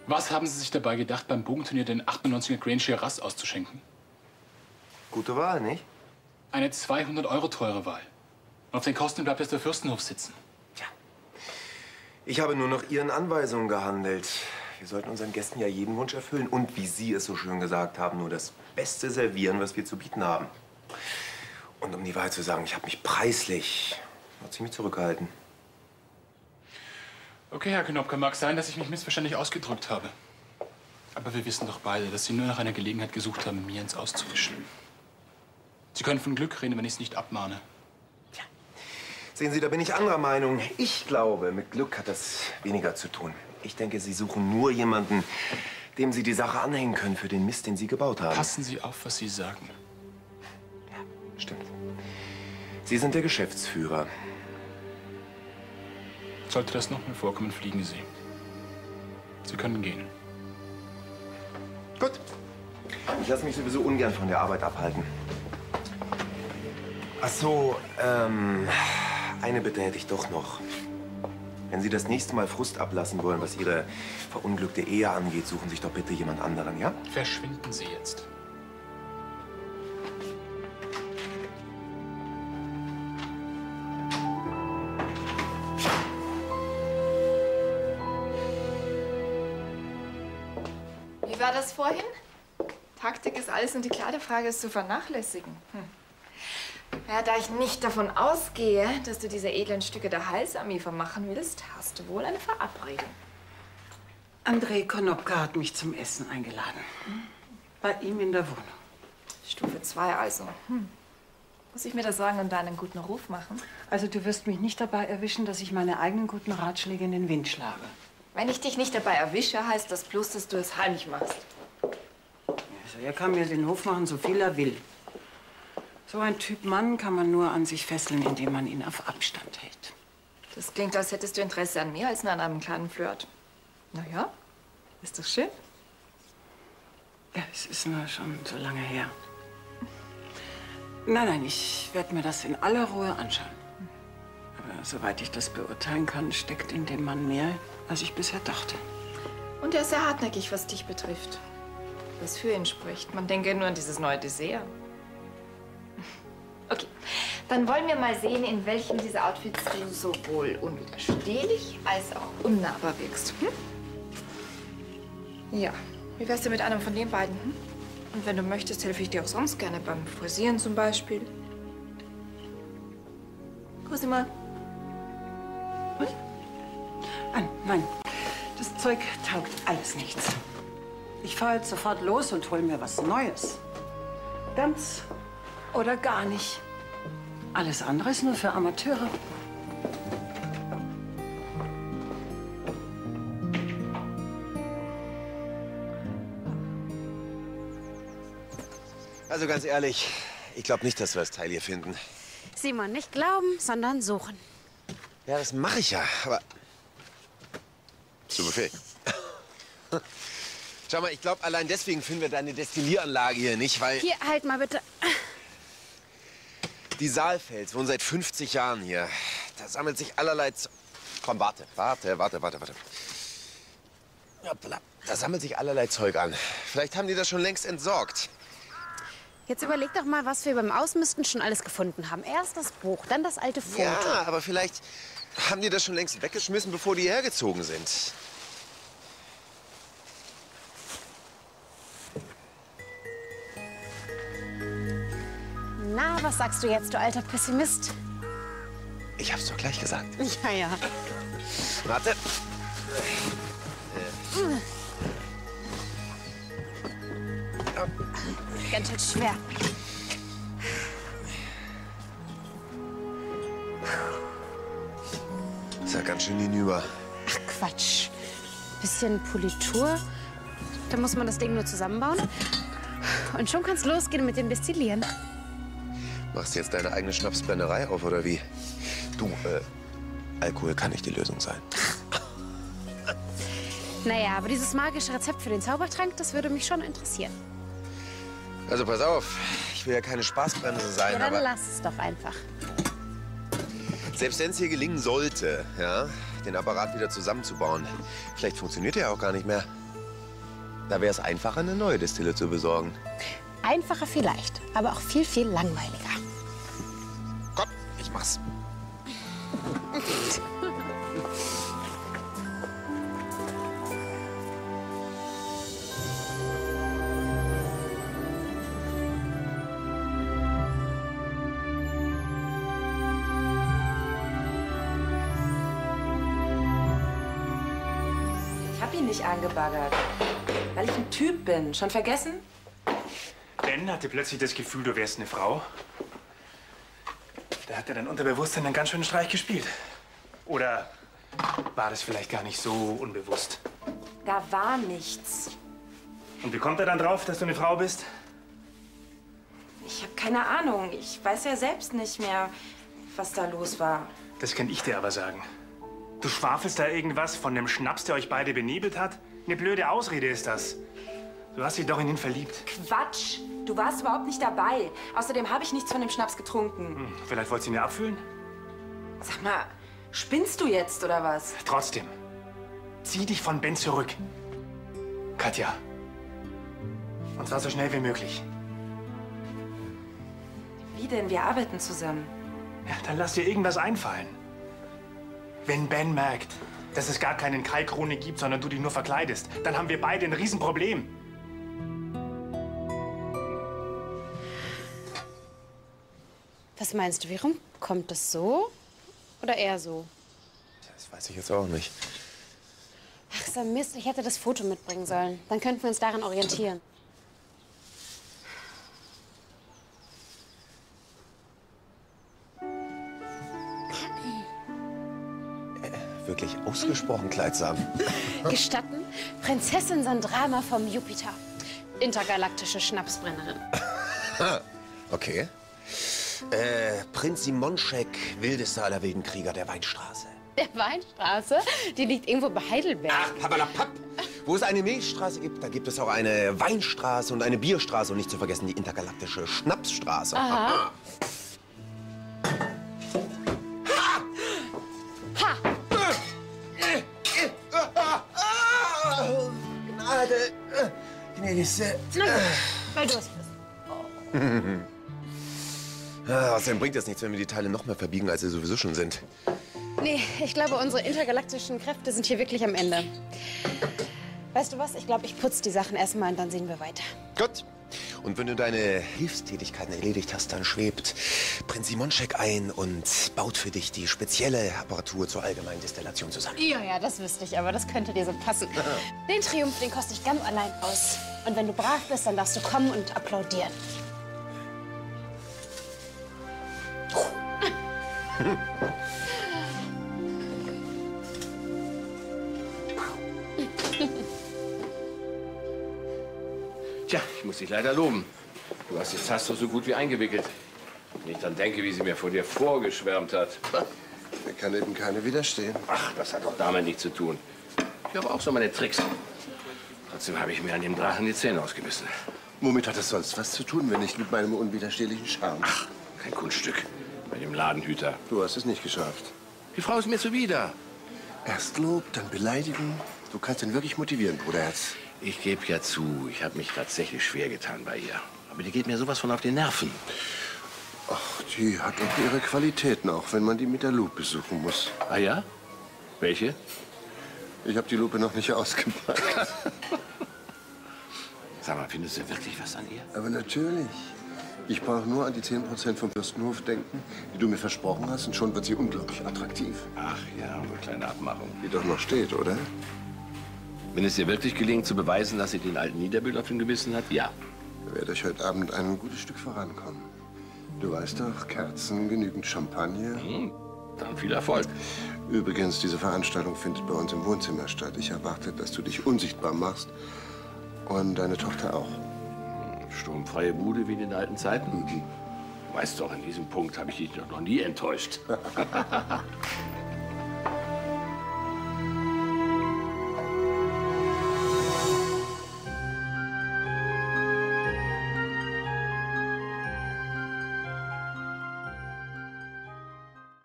Was haben Sie sich dabei gedacht, beim Bogenturnier den 98er Grange Shiraz auszuschenken? Gute Wahl, nicht? Eine 200 € teure Wahl. Und auf den Kosten bleibt jetzt der Fürstenhof sitzen. Tja. Ich habe nur nach Ihren Anweisungen gehandelt. Wir sollten unseren Gästen ja jeden Wunsch erfüllen. Und wie Sie es so schön gesagt haben, nur das Beste servieren, was wir zu bieten haben. Und um die Wahrheit zu sagen, ich habe mich preislich noch ziemlich zurückgehalten. Okay, Herr Knopke, mag sein, dass ich mich missverständlich ausgedrückt habe. Aber wir wissen doch beide, dass Sie nur nach einer Gelegenheit gesucht haben, mir ins Auszuwischen. Sie können von Glück reden, wenn ich es nicht abmahne. Tja. Sehen Sie, da bin ich anderer Meinung. Ich glaube, mit Glück hat das weniger zu tun. Ich denke, Sie suchen nur jemanden, dem Sie die Sache anhängen können für den Mist, den Sie gebaut haben. Passen Sie auf, was Sie sagen. Ja, stimmt. Sie sind der Geschäftsführer. Sollte das noch mal vorkommen, fliegen Sie. Sie können gehen. Gut. Ich lasse mich sowieso ungern von der Arbeit abhalten. Ach so, eine Bitte hätte ich doch noch. Wenn Sie das nächste Mal Frust ablassen wollen, was Ihre verunglückte Ehe angeht, suchen sich doch bitte jemand anderen, ja? Verschwinden Sie jetzt. Wie war das vorhin? Taktik ist alles und die Kleiderfrage ist zu vernachlässigen. Ja, da ich nicht davon ausgehe, dass du diese edlen Stücke der Heilsarmee vermachen willst, hast du wohl eine Verabredung. Andrei Konopka hat mich zum Essen eingeladen. Bei ihm in der Wohnung. Stufe 2 also. Muss ich mir das sagen und deinen guten Ruf machen? Also du wirst mich nicht dabei erwischen, dass ich meine eigenen guten Ratschläge in den Wind schlage. Wenn ich dich nicht dabei erwische, heißt das bloß, dass du es heimlich machst. Also er kann mir den Hof machen, so viel er will. So ein Typ Mann kann man nur an sich fesseln, indem man ihn auf Abstand hält. Das klingt, als hättest du Interesse an mir als nur an einem kleinen Flirt. Na ja, ist doch schön. Ja, es ist nur schon so lange her. Nein, ich werde mir das in aller Ruhe anschauen. Aber soweit ich das beurteilen kann, steckt in dem Mann mehr, als ich bisher dachte. Und er ist sehr hartnäckig, was dich betrifft. Was für ihn spricht. Man denke nur an dieses neue Dessert. Okay, dann wollen wir mal sehen, in welchem dieser Outfits du sowohl unwiderstehlich als auch unnahbar wirkst. Ja, wie wär's denn mit einem von den beiden? Und wenn du möchtest, helfe ich dir auch sonst gerne beim Frisieren zum Beispiel. Cosima. Nein, das Zeug taugt alles nichts. Ich fahre jetzt sofort los und hol mir was Neues. Ganz oder gar nicht. Alles andere ist nur für Amateure. Also ganz ehrlich, ich glaube nicht, dass wir das Teil hier finden. Simon, nicht glauben, sondern suchen. Ja, das mache ich ja, aber... Zu Befehl. Schau mal, ich glaube, allein deswegen finden wir deine Destillieranlage hier nicht, weil... Hier, halt mal bitte. Die Saalfels wohnen seit 50 Jahren hier. Da sammelt sich allerlei... Komm, warte. Hoppla. Da sammelt sich allerlei Zeug an. Vielleicht haben die das schon längst entsorgt. Jetzt überleg doch mal, was wir beim Ausmisten schon alles gefunden haben. Erst das Buch, dann das alte Foto. Ja, aber vielleicht haben die das schon längst weggeschmissen, bevor die hergezogen sind. Na, was sagst du jetzt, du alter Pessimist? Ich hab's doch gleich gesagt. Ja. Warte. Ganz schön schwer. Ist ja ganz schön hinüber. Ach, Quatsch. Bisschen Politur. Dann muss man das Ding nur zusammenbauen. Und schon kann's losgehen mit dem Destillieren. Machst du jetzt deine eigene Schnapsbrennerei auf, oder wie? Du, Alkohol kann nicht die Lösung sein. Naja, aber dieses magische Rezept für den Zaubertrank, das würde mich schon interessieren. Also pass auf, ich will ja keine Spaßbremse sein, Ja, dann aber lass es doch einfach. selbst wenn es hier gelingen sollte, ja, den Apparat wieder zusammenzubauen, vielleicht funktioniert er ja auch gar nicht mehr. Da wäre es einfacher, eine neue Destille zu besorgen. Einfacher vielleicht, aber auch viel, viel langweiliger. Komm, ich mach's. Ich hab ihn nicht angebaggert, weil ich ein Typ bin. Schon vergessen? Ben hatte plötzlich das Gefühl, du wärst eine Frau. Da hat er dein Unterbewusstsein einen ganz schönen Streich gespielt. Oder war das vielleicht gar nicht so unbewusst? Da war nichts. Und wie kommt er dann drauf, dass du eine Frau bist? Ich habe keine Ahnung. Ich weiß ja selbst nicht mehr, was da los war. Das kann ich dir aber sagen. Du schwafelst da irgendwas von dem Schnaps, der euch beide benebelt hat? Eine blöde Ausrede ist das. Du hast dich doch in ihn verliebt. Quatsch! Du warst überhaupt nicht dabei. Außerdem habe ich nichts von dem Schnaps getrunken. Vielleicht wolltest du ihn ja abfüllen? Sag mal, spinnst du jetzt oder was? Trotzdem, zieh dich von Ben zurück. Katja. Und zwar so schnell wie möglich. Wie denn? Wir arbeiten zusammen. Ja, dann lass dir irgendwas einfallen. Wenn Ben merkt, dass es gar keinen Kai Krone gibt, sondern du dich nur verkleidest, dann haben wir beide ein Riesenproblem. Was meinst du, wie rum? Kommt das so oder eher so? Das weiß ich jetzt auch nicht. Ach, so Mist, ich hätte das Foto mitbringen sollen. Dann könnten wir uns daran orientieren. Wirklich ausgesprochen kleidsam. Gestatten, Prinzessin Sandrama vom Jupiter. Intergalaktische Schnapsbrennerin. Okay. Prinz Simonschek, wildester aller wilden Krieger der Weinstraße. Der Weinstraße? Die liegt irgendwo bei Heidelberg. Ach, pappalapapp. Wo es eine Milchstraße gibt, da gibt es auch eine Weinstraße und eine Bierstraße. Und nicht zu vergessen die intergalaktische Schnapsstraße. Aha. Gnade. Gnädigste. Weil du es bist. Außerdem bringt es nichts, wenn wir die Teile noch mehr verbiegen, als sie sowieso schon sind. Nee, ich glaube, unsere intergalaktischen Kräfte sind hier wirklich am Ende. Weißt du was? Ich glaube, ich putze die Sachen erstmal und dann sehen wir weiter. Gut. Und wenn du deine Hilfstätigkeiten erledigt hast, dann schwebt Prinz Simonschek ein und baut für dich die spezielle Apparatur zur allgemeinen Destillation zusammen. Ja, das wüsste ich, aber das könnte dir so passen. Den Triumph, den koste ich ganz allein aus. Und wenn du brav bist, dann darfst du kommen und applaudieren. Tja, ich muss dich leider loben. Du hast die Zastor so gut wie eingewickelt. Wenn ich dann denke, wie sie mir vor dir vorgeschwärmt hat. Er kann eben keine widerstehen. Ach, das hat doch damit nichts zu tun. Ich habe auch so meine Tricks. Trotzdem habe ich mir an dem Drachen die Zähne ausgebissen. Womit hat das sonst was zu tun, wenn nicht mit meinem unwiderstehlichen Charme? Ach, kein Kunststück. Bei dem Ladenhüter. Du hast es nicht geschafft. Die Frau ist mir zuwider. Erst Lob, dann Beleidigung. Du kannst ihn wirklich motivieren, Bruderherz. Ich gebe ja zu, ich habe mich tatsächlich schwer getan bei ihr. Aber die geht mir sowas von auf die Nerven. Ach, die hat auch ihre Qualitäten, auch wenn man die mit der Lupe suchen muss. Ah ja? Welche? Ich habe die Lupe noch nicht ausgepackt. Sag mal, findest du wirklich was an ihr? Aber natürlich. Ich brauche nur an die 10% vom Fürstenhof denken, die du mir versprochen hast, und schon wird sie unglaublich attraktiv. Ach ja, eine kleine Abmachung. Die doch noch steht, oder? Wenn es dir wirklich gelingt, zu beweisen, dass sie den alten Niederbild auf dem Gewissen hat, ja. Da werde ich heute Abend ein gutes Stück vorankommen. Du weißt doch, Kerzen, genügend Champagner. Dann viel Erfolg. Übrigens, diese Veranstaltung findet bei uns im Wohnzimmer statt. Ich erwarte, dass du dich unsichtbar machst. Und deine Tochter auch. Sturmfreie Bude wie in den alten Zeiten. Du weißt doch, in diesem Punkt habe ich dich noch nie enttäuscht.